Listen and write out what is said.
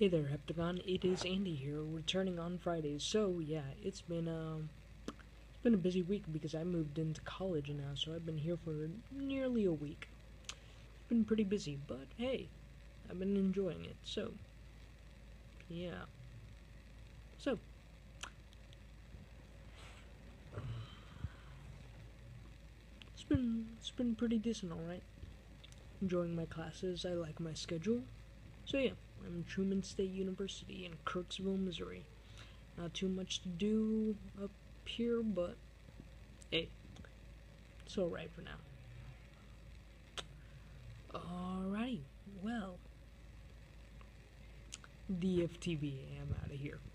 Hey there, Heptagon. It is Andy here, returning on Fridays. So yeah, it's been a busy week because I moved into college now, so I've been here for nearly a week. It's been pretty busy, but hey, I've been enjoying it. So yeah, so it's been pretty decent, all right. Enjoying my classes. I like my schedule. So yeah, I'm in Truman State University in Kirksville, Missouri. Not too much to do up here, but hey, it's alright for now. Alrighty, well, DFTV, I'm out of here.